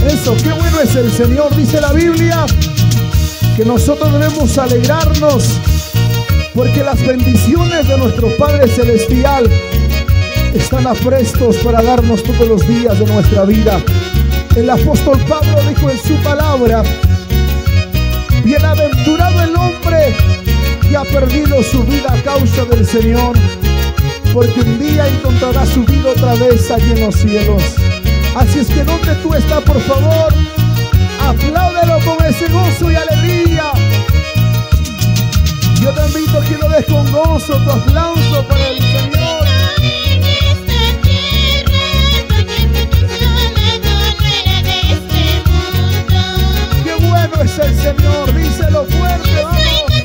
Eso, qué bueno es el Señor. Dice la Biblia que nosotros debemos alegrarnos porque las bendiciones de nuestro Padre Celestial están aprestos para darnos todos los días de nuestra vida. El apóstol Pablo dijo en su palabra: bienaventurado el hombre que ha perdido su vida a causa del Señor, porque un día encontrará su vida otra vez allí en los cielos. Así es que donde tú estás, por favor, apláudelo con ese gozo y alegría. Yo te invito a que lo des con gozo, tu aplauso para el Señor. Qué bueno es el Señor, díselo fuerte, vamos.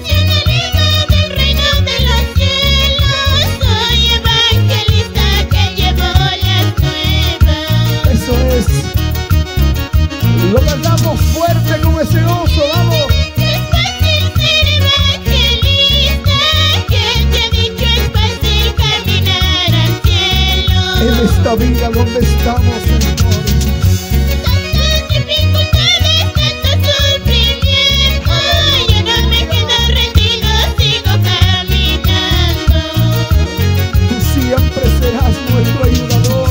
Lo cantamos fuerte con ese gozo, vamos. Es fácil ser evangelista, quien te ha dicho es fácil caminar al cielo. En esta vida donde estamos, Señor. Tantas dificultades, tanto sufrimiento, yo no me quedo rendido, sigo caminando. Tú siempre serás nuestro ayudador.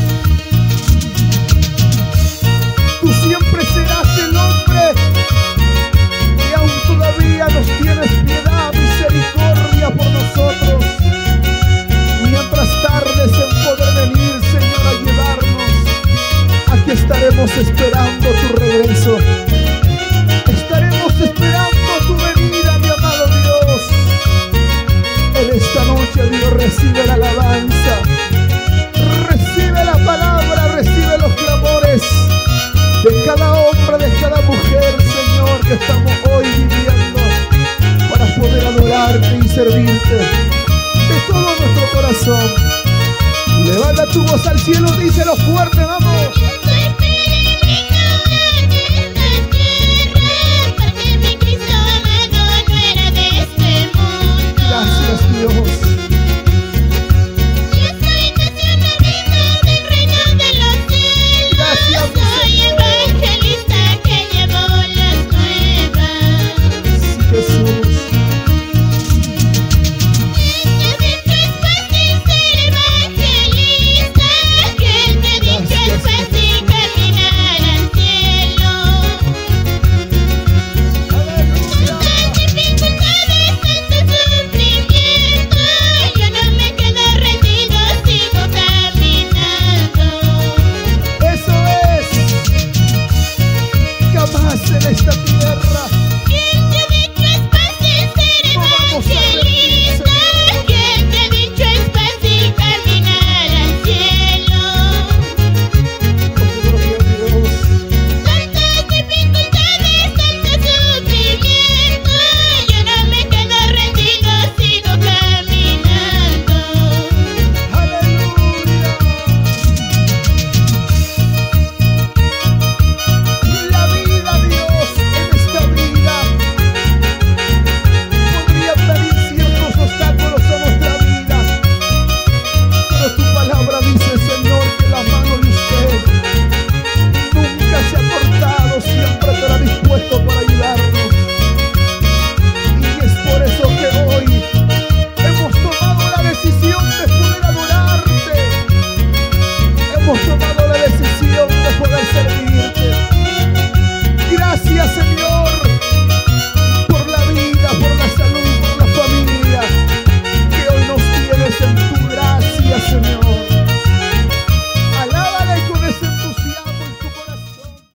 Tú siempre serás el hombre que aún todavía nos tienes piedad, misericordia por nosotros. Mientras tardes en poder venir, Señor, a ayudarnos, aquí estaremos esperando tu regreso. Estaremos esperando tu venida, mi amado Dios. En esta noche, Dios, recibe la alabanza, recibe la palabra, recibe los clamores de cada hombre, de cada mujer, Señor, que estamos hoy viviendo para poder adorarte y servirte de todo nuestro corazón. Levanta tu voz al cielo, díselo fuerte, vamos.